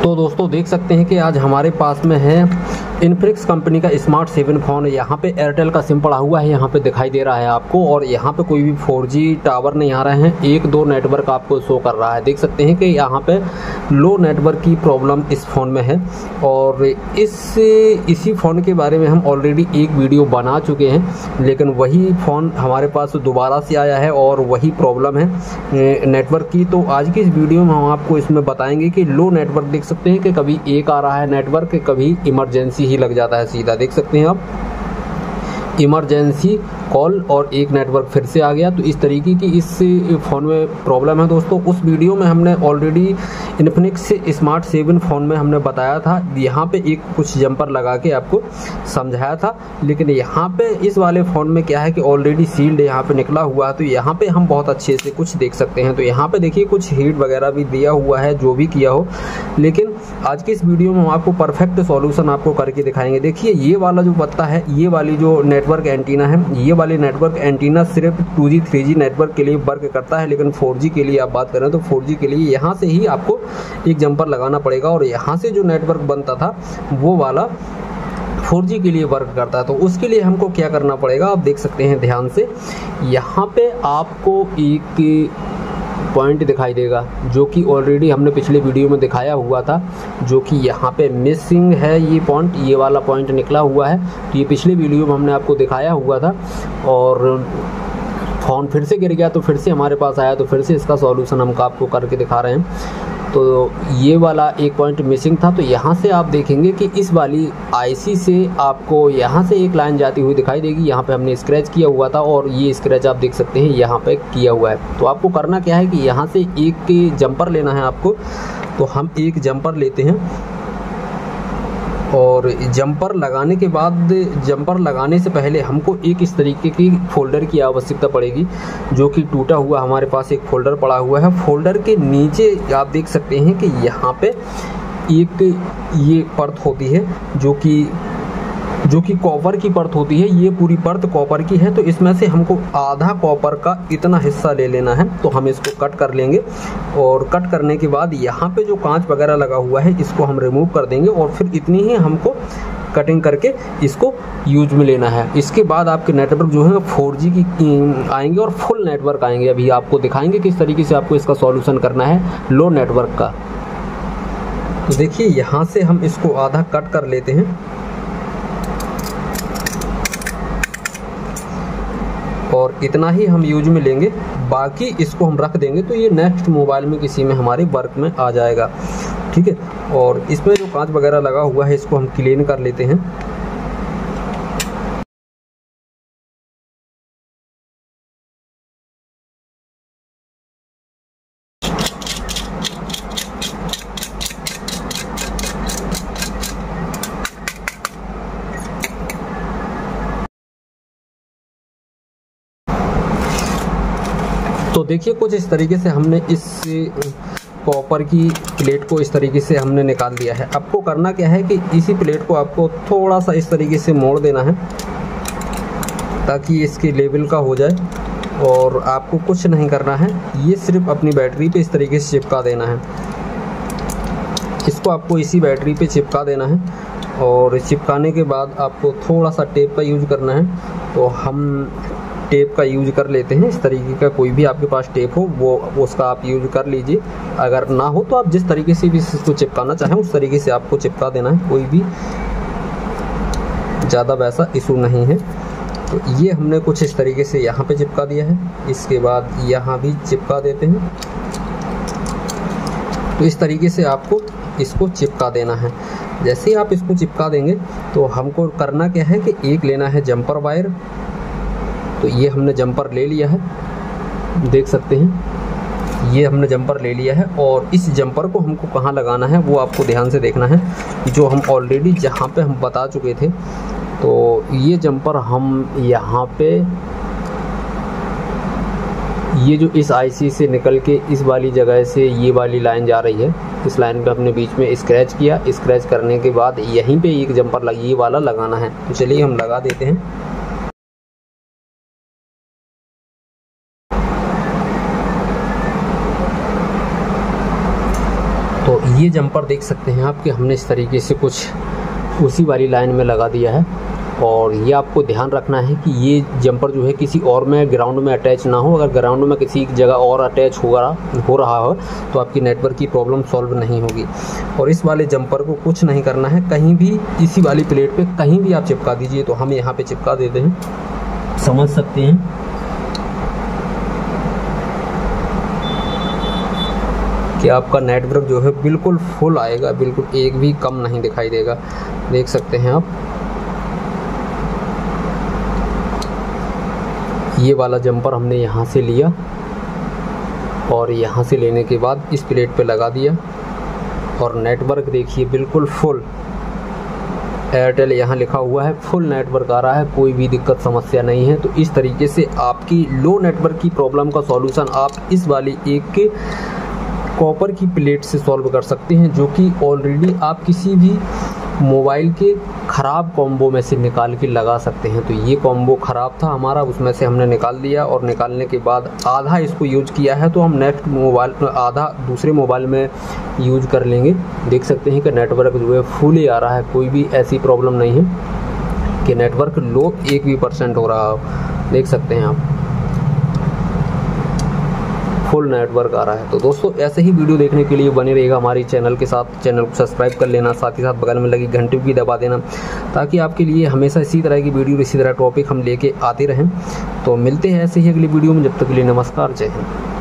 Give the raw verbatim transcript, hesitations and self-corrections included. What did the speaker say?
तो दोस्तों देख सकते हैं कि आज हमारे पास में है इन्फिनिक्स कंपनी का स्मार्ट सेवन फ़ोन। यहाँ पे एयरटेल का सिम पड़ा हुआ है, यहाँ पे दिखाई दे रहा है आपको। और यहाँ पे कोई भी फोर जी टावर नहीं आ रहे हैं, एक दो नेटवर्क आपको शो कर रहा है। देख सकते हैं कि यहाँ पे लो नेटवर्क की प्रॉब्लम इस फ़ोन में है। और इस इसी फ़ोन के बारे में हम ऑलरेडी एक वीडियो बना चुके हैं, लेकिन वही फ़ोन हमारे पास दोबारा से आया है और वही प्रॉब्लम है नेटवर्क की। तो आज की इस वीडियो में हम आपको इसमें बताएंगे कि लो नेटवर्क देख सकते हैं कि कभी एक आ रहा है नेटवर्क, कभी इमरजेंसी ही लग जाता है सीधा। देख सकते हैं आप, इमरजेंसी कॉल और एक नेटवर्क फिर से आ गया। तो इस तरीके की इस फ़ोन में प्रॉब्लम है दोस्तों। उस वीडियो में हमने already Infinix smart seven phone में हमने बताया था, यहाँ पे एक कुछ जंपर लगा के आपको समझाया था। लेकिन यहाँ पे इस वाले फ़ोन में क्या है कि ऑलरेडी सील्ड यहाँ पे निकला हुआ है, तो यहाँ पे हम बहुत अच्छे से कुछ देख सकते हैं। तो यहाँ पे देखिए कुछ हीट वगैरह भी दिया हुआ है, जो भी किया हो। लेकिन आज के इस वीडियो में हम आपको परफेक्ट सॉल्यूशन आपको करके दिखाएंगे। देखिए ये वाला जो पत्ता है, ये वाली जो नेटवर्क एंटीना है, ये वाली नेटवर्क एंटीना सिर्फ two G three G network के लिए वर्क करता है। लेकिन फोर जी के लिए आप बात करें तो फोर जी के लिए यहाँ से ही आपको एक जंपर लगाना पड़ेगा। और यहाँ से जो नेटवर्क बनता था वो वाला फोर जी के लिए वर्क करता है। तो उसके लिए हमको क्या करना पड़ेगा, आप देख सकते हैं ध्यान से। यहाँ पे आपको एक पॉइंट दिखाई देगा जो कि ऑलरेडी हमने पिछले वीडियो में दिखाया हुआ था, जो कि यहाँ पे मिसिंग है। ये पॉइंट, ये वाला पॉइंट निकला हुआ है। तो ये पिछले वीडियो में हमने आपको दिखाया हुआ था। और फ़ोन फिर से गिर गया तो फिर से हमारे पास आया, तो फिर से इसका सॉल्यूशन हम आपको करके दिखा रहे हैं। तो ये वाला एक पॉइंट मिसिंग था। तो यहाँ से आप देखेंगे कि इस वाली आईसी से आपको यहाँ से एक लाइन जाती हुई दिखाई देगी। यहाँ पे हमने स्क्रैच किया हुआ था और ये स्क्रैच आप देख सकते हैं यहाँ पे किया हुआ है। तो आपको करना क्या है कि यहाँ से एक जंपर लेना है आपको। तो हम एक जंपर लेते हैं और जंपर लगाने के बाद, जंपर लगाने से पहले हमको एक इस तरीके की फोल्डर की आवश्यकता पड़ेगी, जो कि टूटा हुआ हमारे पास एक फोल्डर पड़ा हुआ है। फोल्डर के नीचे आप देख सकते हैं कि यहाँ पे एक ये परत होती है, जो कि जो कि कॉपर की परत होती है। ये पूरी परत कॉपर की है। तो इसमें से हमको आधा कॉपर का इतना हिस्सा ले लेना है। तो हम इसको कट कर लेंगे और कट करने के बाद यहाँ पे जो कांच वगैरह लगा हुआ है इसको हम रिमूव कर देंगे। और फिर इतनी ही हमको कटिंग करके इसको यूज में लेना है। इसके बाद आपके नेटवर्क जो है फोर जी की आएंगे और फुल नेटवर्क आएंगे। अभी आपको दिखाएंगे किस तरीके से आपको इसका सॉल्यूशन करना है लो नेटवर्क का। तो देखिए यहाँ से हम इसको आधा कट कर लेते हैं और इतना ही हम यूज में लेंगे, बाकी इसको हम रख देंगे। तो ये नेक्स्ट मोबाइल में किसी में हमारे वर्क में आ जाएगा, ठीक है। और इसमें जो कांच वगैरह लगा हुआ है इसको हम क्लीन कर लेते हैं। तो देखिए कुछ इस तरीके से हमने इस कॉपर की प्लेट को इस तरीके से हमने निकाल दिया है। आपको करना क्या है कि इसी प्लेट को आपको थोड़ा सा इस तरीके से मोड़ देना है ताकि इसके लेवल का हो जाए। और आपको कुछ नहीं करना है, ये सिर्फ अपनी बैटरी पे इस तरीके से चिपका देना है। इसको आपको इसी बैटरी पे चिपका देना है। और चिपकाने के बाद आपको थोड़ा सा टेप का यूज करना है। तो हम टेप का यूज कर लेते हैं। इस तरीके का कोई भी आपके पास टेप हो वो उसका आप यूज कर लीजिए। अगर ना हो तो आप जिस तरीके से भी इसको चिपकाना चाहें उस तरीके से आपको चिपका देना है, कोई भी ज़्यादा वैसा इशू नहीं है। तो ये हमने कुछ इस तरीके से यहाँ पे चिपका दिया है। इसके बाद यहाँ भी चिपका देते हैं। तो इस तरीके से आपको इसको चिपका देना है। जैसे ही आप इसको चिपका देंगे तो हमको करना क्या है कि एक लेना है जंपर वायर। तो ये हमने जंपर ले लिया है, देख सकते हैं ये हमने जंपर ले लिया है। और इस जंपर को हमको कहाँ लगाना है वो आपको ध्यान से देखना है, जो हम ऑलरेडी जहाँ पे हम बता चुके थे। तो ये जंपर हम यहाँ पे, ये जो इस आईसी से निकल के इस वाली जगह से ये वाली लाइन जा रही है, इस लाइन पे हमने बीच में स्क्रैच किया। स्क्रैच करने के बाद यहीं पे एक जंपर लगी, ये वाला लगाना है। तो चलिए हम लगा देते हैं। तो ये ये जंपर देख सकते हैं आप कि हमने इस तरीके से कुछ उसी वाली लाइन में लगा दिया है। और ये आपको ध्यान रखना है कि ये जंपर जो है किसी और में ग्राउंड में अटैच ना हो। अगर ग्राउंड में किसी जगह और अटैच हो रहा हो रहा हो तो आपकी नेटवर्क की प्रॉब्लम सॉल्व नहीं होगी। और इस वाले जंपर को कुछ नहीं करना है, कहीं भी इसी वाली प्लेट पे कहीं भी आप चिपका दीजिए। तो हम यहाँ पे चिपका देते हैं, समझ सकते हैं कि आपका नेटवर्क जो है बिल्कुल फुल आएगा, बिल्कुल एक भी कम नहीं दिखाई देगा। देख सकते हैं आप, ये वाला जंपर हमने यहाँ से लिया और यहाँ से लेने के बाद इस प्लेट पे लगा दिया और नेटवर्क देखिए बिल्कुल फुल। एयरटेल यहाँ लिखा हुआ है, फुल नेटवर्क आ रहा है, कोई भी दिक्कत समस्या नहीं है। तो इस तरीके से आपकी लो नेटवर्क की प्रॉब्लम का सॉल्यूशन आप इस वाली एक के कॉपर की प्लेट से सॉल्व कर सकते हैं, जो कि ऑलरेडी आप किसी भी मोबाइल के ख़राब कॉम्बो में से निकाल के लगा सकते हैं। तो ये कॉम्बो ख़राब था हमारा, उसमें से हमने निकाल दिया और निकालने के बाद आधा इसको यूज किया है, तो हम नेक्स्ट मोबाइल आधा दूसरे मोबाइल में यूज कर लेंगे। देख सकते हैं कि नेटवर्क जो है फुल ही आ रहा है, कोई भी ऐसी प्रॉब्लम नहीं है कि नेटवर्क लो एक भी परसेंट हो रहा हो। देख सकते हैं आप, फुल नेटवर्क आ रहा है। तो दोस्तों ऐसे ही वीडियो देखने के लिए बने रहेगा हमारे चैनल के साथ। चैनल को सब्सक्राइब कर लेना, साथ ही साथ बगल में लगी घंटी भी दबा देना, ताकि आपके लिए हमेशा इसी तरह की वीडियो, इसी तरह टॉपिक हम लेके आते रहें। तो मिलते हैं ऐसे ही अगली वीडियो में, जब तक के लिए नमस्कार, जय हिंद।